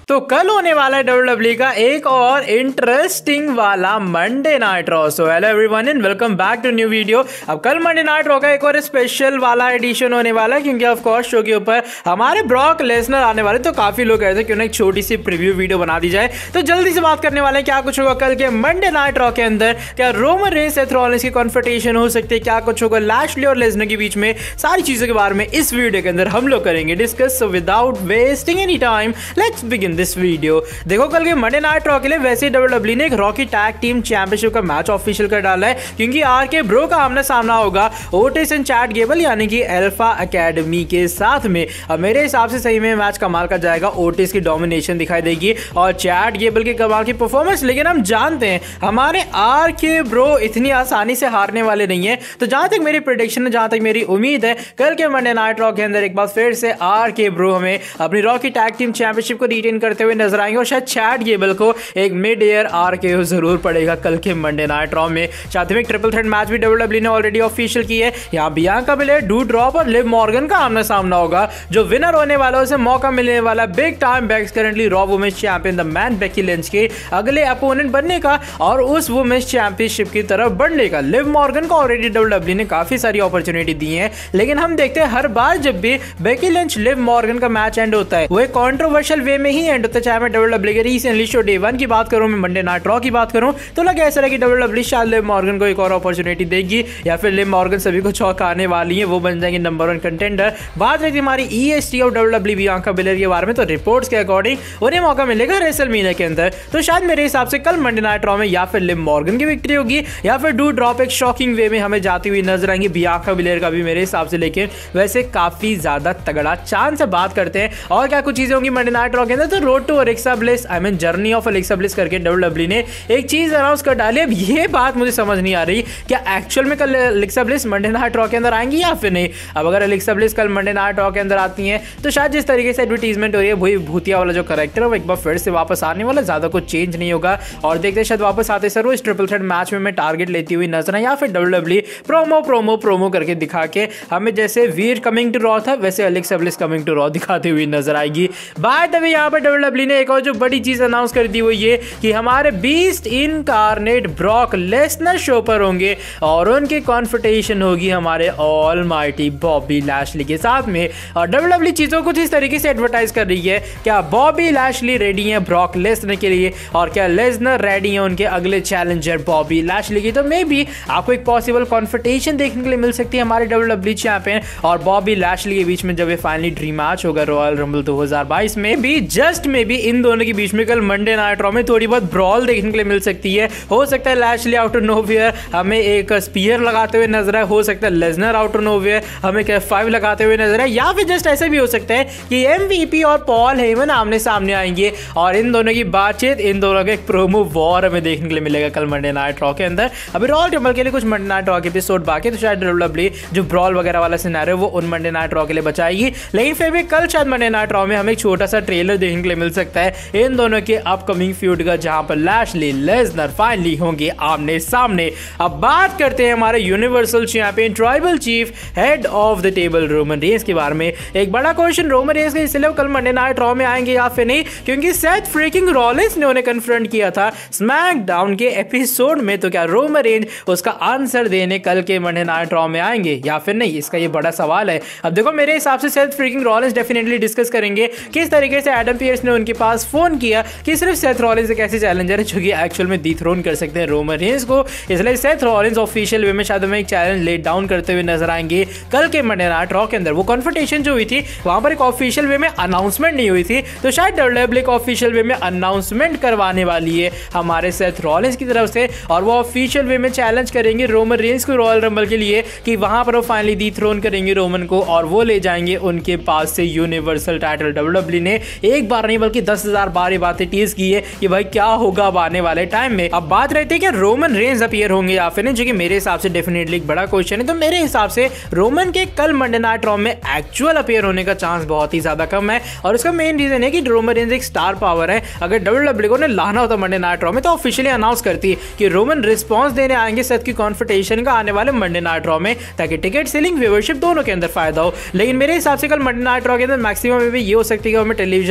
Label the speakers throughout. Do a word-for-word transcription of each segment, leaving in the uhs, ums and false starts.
Speaker 1: तो कल होने वाला है डब्ल्यू डब्ल्यू ई का एक और इंटरेस्टिंग वाला Monday night Raw. So hello everyone and welcome back to new video. अब कल मंडे नाइट रॉ का एक और स्पेशल वाला एडिशन होने वाला है, क्योंकि ऑफ कोर्स शो के ऊपर हमारे ब्रॉक लेसनर आने वाले। तो काफी लोग कहते हैं क्यों ना एक छोटी सी प्रीव्यू वीडियो बना दी जाए। तो जल्दी से बात करने वाले हैं क्या कुछ होगा कल के मंडे नाइट रॉ के अंदर। क्या रोमन रेंस सेथ रॉलिंस की कॉन्फ्रंटेशन हो सकती है, क्या कुछ होगा लैशली और लेसनर के बीच में, सारी चीजों के बारे में इस वीडियो के अंदर हम लोग करेंगे discuss. So without wasting any time let's begin this video. देखो कल के मंडे नाइट रॉ के लिए वैसे ही डब्ल्यू डब्ल्यू ई ने एक रॉकी टैग टीम चैंपियनशिप का मैच ऑफिशियल कर डाला है, क्योंकि आर के ब्रो का आमना सामना होगा ओटिस एंड चैट गेबल यानी कि अल्फा एकेडमी के साथ में। अब मेरे हिसाब से सही में मैच कमाल का जाएगा। ओटिस की डोमिनेशन दिखाई देगी और चैट गेबल की कमाल की परफॉर्मेंस। लेकिन हम जानते हैं हमारे आर के ब्रो इतनी आसानी से हारने वाले नहीं है। तो जहां तक मेरी प्रेडिक्शन है, जहां तक मेरी उम्मीद है, कल के मंडे नाइट रॉ के अंदर एक बार फिर से आर के ब्रो हमें अपनी रॉकी टैग टीम चैंपियनशिप को रिटेन करते हुए नजर आएंगे और शायद चैट गेबल को एक मिड ईयर आर के जरूर पड़ेगा कल के मंडे नाइट रॉ में। साथ में ट्रिपल थ्रेट मैच भी डब्ल्यू डब्ल्यू ई ने ऑलरेडी ऑफिशियल की है। यहाँ बियांका बिलेयर, डू ड्रॉप और लिव मॉर्गन का आमना सामना होगा। जो विनर होने वाला है उसे मौका मिलने वाला big time Becks currently Raw women's champion the man Becky Lynch के अगले अपोनेंट बनने का और उस वुमेन्स चैंपियनशिप की तरफ बढ़ने का। लिव मॉर्गन को ऑलरेडी डब्ल्यू डब्ल्यू ई ने काफी सारी अपॉर्चुनिटी दी है, लेकिन हम देखते हैं हर बार जब भी बेकी लिंच लिव मॉर्गन का मैच एंड होता है वो एक कंट्रोवर्शियल वे में ही एंड होता है। चाहे मैं डब्ल्यू डब्ल्यू ई के रिसेंटली शो डे वन की बात करूं, मैं मंडे नाइट रॉ की बात करूं, तो लगे ऐसा है कि डब्ल्यू डब्ल्यू ई शायद लिव मॉर्गन को एक और अपॉर्चुनिटी देगी या फिर लिव मॉर्गन सभी को चौंकाने वाली है, वो बन जाएंगे नंबर वन कंटेंडर। बात रही थी हमारी ईएसटी और W W E Bianca Belair के बारे में, तो रिपोर्ट्स के अकॉर्डिंग उन्हें मौका मिलेगा रेसलमेनिया के अंदर। तो शायद मेरे हिसाब से कल मंडे नाइट रॉ में या फिर लिव मॉर्गन की विक्ट्री होगी या फिर डू ड्रॉप एक शॉकिंग वे में हमें जाती हुई नजर आएंगे। बियांका बिलेयर का भी मेरे हिसाब से लेकिन वैसे काफी ज्यादा तगड़ा चांस है। बात करते हैं और क्या कुछ चीजें होंगी मंडे नाइट रॉ के अंदर। तो road to Alexa Bliss I mean journey of Alexa Bliss करके डब्ल्यू डब्ल्यू ई ने एक चीज अनाउंस कर डाली। अब ये बात मुझे समझ नहीं आ रही क्या एक्चुअल में कल Alexa Bliss Monday night Raw के अंदर आएंगी या फिर नहीं। अब अगर एलेक्सा ब्लिस कल मंडे नाइट रॉ के अंदर आती हैं तो शायद जिस तरीके से एडवर्टीजमेंट हो रही है वही भूतिया वाला जो कैरेक्टर है वो एक बार फिर से वापस आने वाला, ज्यादा कुछ चेंज नहीं होगा। और देखते शायद वापस आते सर वो इस ट्रिपल थ्रेट मैच में मैं टारगेट लेती हुई नजर आए या फिर W W E promo promo promo करके दिखा के हमें जैसे वीर कमिंग टू रॉ था वैसे Alexa Bliss coming to Raw दिखाती हुई नजर आएगी। बात अभी यहाँ पर डब्ल्यू डब्ल्यू ई ने एक और जो बड़ी चीज अनाउंस कर दी वो ये कि हमारे beast incarnate Brock Lesnar show पर होंगे और उनकी कॉन्फ्रंटेशन होगी हमारे ऑलमाइटी बॉबी लैशली के साथ में। और डब्ल्यू डब्ल्यू ई चीजों को इस तरीके से एडवर्टाइज कर रही है, क्या बॉबी लैशली रेडी है ब्रॉक लेसनर के लिए और क्या लेसनर रेडी है उनके अगले चैलेंजर बॉबी लैशली की। तो मे बी आपको एक पॉसिबल कॉन्फ्रंटेशन देखने के लिए मिल सकती है हमारे डब्ल्यू डब्ल्यू ई चैंपियन और बॉबी लैशली के बीच में जब ये फाइनली ड्रीम मैच होगा रॉयल रंबल दो हज़ार बाईस में। भी जस्ट मे बी इन दोनों के बीच में कल मंडे नाइट रॉ में थोड़ी बहुत ब्रॉल देखने के लिए मिल सकती है। हो सकता है लैशली आउट ऑफ नोवेयर हमें एक स्पीयर लगाते हुए नजर आए, हो सकता है लेसनर आउट ऑफ नोवेयर हमें एफ फाइव लगाते हुए नजर आए, या फिर जस्ट ऐसे भी हो सकता है कि एमवीपी और पॉल हेमन आमने सामने आएंगे और इन दोनों की बातचीत, इन दोनों का एक प्रोमो वॉर हमें देखने के लिए मिलेगा कल मंडे नाइट रॉ के अंदर। अभी रॉयल रंबल के लिए कुछ मंडे नाइट रॉ के एपिसोड बाकी है, तो शायद डब्ल्यू डब्ल्यू ई जो ब्रॉल वगैरह वाला सिनेरियो वो उन मंडे नाइट रॉ के लिए बचाएगी। लेकिन फिर भी कल शायद मंडे नाइट रॉ में हमें एक छोटा सा ट्रेलर देखने के लिए मिल सकता है इन दोनों के अपकमिंग फ्यूड का, जहां पर लैशली लेसनर फाइनली होंगे आमने सामने। अब बात करते हैं हमारे universal champion tribal chief head of the table Roman Reigns के बारे में। एक बड़ा क्वेश्चन रोमन रेंस के इसलिए कल मंडे नाइट रॉ में आएंगे या फिर नहीं, क्योंकि सेथ फ्रीकिंग रॉलिंस ने उन्हें कन्फ्रंट किया था स्मैकडाउन के एपिसोड में। तो क्या रोमन रेंस उसका आंसर देने कल के मंडे नाइट रॉ में आएंगे या फिर नहीं, इसका ये बड़ा सवाल है। अब देखो मेरे हिसाब से Seth freaking Rollins definitely discuss करेंगे किस तरीके से एडम पियर्स ने उनके पास फोन किया कि सिर्फ सेथ रॉलिंस एक ऐसे चैलेंजर है जो कि एक्चुअल में डिथ्रोन कर सकते हैं रोमन रेंस को। इसलिए सेथ रॉलिंस ऑफिशियल वे में शायद हमें एक चैलेंज लेट डाउन करते हुए नजर आएंगे कल के मंडे नाइट रॉ के अंदर। वो कॉन्फ्रंटेशन जो हुई थी वहां पर एक ऑफिशियल वे में अनाउंसमेंट नहीं हुई थी, तो शायद डब्ल्यू डब्ल्यू ई को ऑफिशियल वे में अनाउंसमेंट करवाने वाली है हमारे सेथ रॉलिंस की तरफ से और वो ऑफिशियल वे में चैलेंज करेंगे रोमन रेंस को रॉयल रंबल के लिए कि वहां पर वो फाइनली डिथ्रोन करेंगे रोमन को और वो ले जाएंगे उनके पास से universal title. W W E ने एक बार नहीं बल्कि दस हजार बार ये बातें टीज की है कि भाई क्या होगा अब आने वाले टाइम में। अब बात रहती है कि रोमन रेंस अपीयर होंगे या फिर नहीं, जो कि मेरे हिसाब से डेफिनेटली एक बड़ा क्वेश्चन है। तो मेरे हिसाब से रोमन के कल मंडे नाइट रॉ में एक्चुअल अपीयर होने का चांस बहुत ही ज्यादा कम है और उसका मेन रीजन है कि रोमन रेंस एक स्टार पावर है। अगर डब्ल्यू डब्ल्यू ई को लाना होता मंडे नाइट रॉ में तो ऑफिशियली अनाउंस करती कि रोमन रिस्पॉन्स देने आएंगे सेथ की कॉन्फ्रंटेशन का आने वाले मंडे नाइट रॉ में, ताकि टिकट सेलिंग व्यूअरशिप दोनों के अंदर फायदा हो। लेकिन मेरे हिसाब से कल मंडे नाइट रॉ के अंदर मैक्सिमम में भी ये हो सकती है कि हमें टेलीविजन स्क्रीन के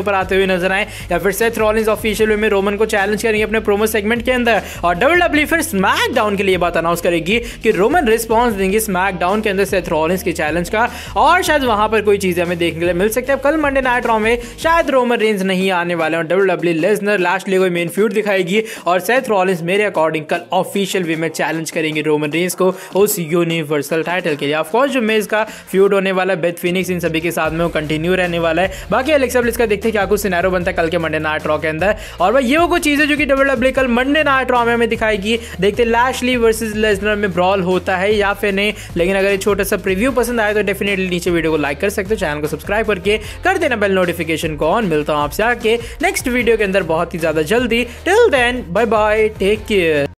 Speaker 1: ऊपर आते हुए नजर आए, या फिर सेथ रॉलिंस ऑफिशियल वे में रोमन को चैलेंज करेंगे अपने प्रोमो सेगमेंट के अंदर, और डब्ल्यूडब्ल्यूई फिर स्मैकडाउन के लिए बात अनाउंस करेगी कि रोमन रिस्पॉन्स देंगे स्मैकडाउन के अंदर सेथ रॉलिंस के चैलेंज का, और शायद वहां पर कोई चीजें हमें देखने के लिए मिल सकती है। कल मंडे नाइट रॉ में शायद रोमन रेंज नहीं आने वाले और डब्ल्यूडब्ल्यूई लेसनर लैशली को मेन फ्यूड दिखाएगी, और सेथ रॉलिंस मेरे अकॉर्डिंग कल ऑफिशियल वे में चैलेंज करेंगे रोमन रेंज को उस यूनिवर्सल टाइटल के लिए। ऑफ कोर्स जो मेज का फ्यूड होने वाला है बेथ फिनिक्स इन सभी के साथ में वो कंटिन्यू रहने वाला है। बाकी एलेक्सा ब्लिस का देखते हैं क्या कुछ सिनेरियो बनता है कल के मंडे नाइट रॉ के अंदर, और भाई ये वो कुछ चीजें जो कि डब्ल्यूडब्ल्यूई कल मंडे नाइट रॉ में हमें दिखाएगी। देखते हैं लैशली वर्सेस लेसनर में ब्रॉल होता है या फिर नहीं, लेकिन अगर ये छोटा सा प्रीव्यू पसंद आए तो डेफिनेटली नीचे वीडियो को लाइक कर सकते हो, चैनल को सब्सक्राइब करके कर देना बेल नोटिफिकेशन को ऑन। मिलता हूं आपसे आके नेक्स्ट वीडियो के अंदर बहुत ही ज्यादा जल्दी। Till then bye bye, take care.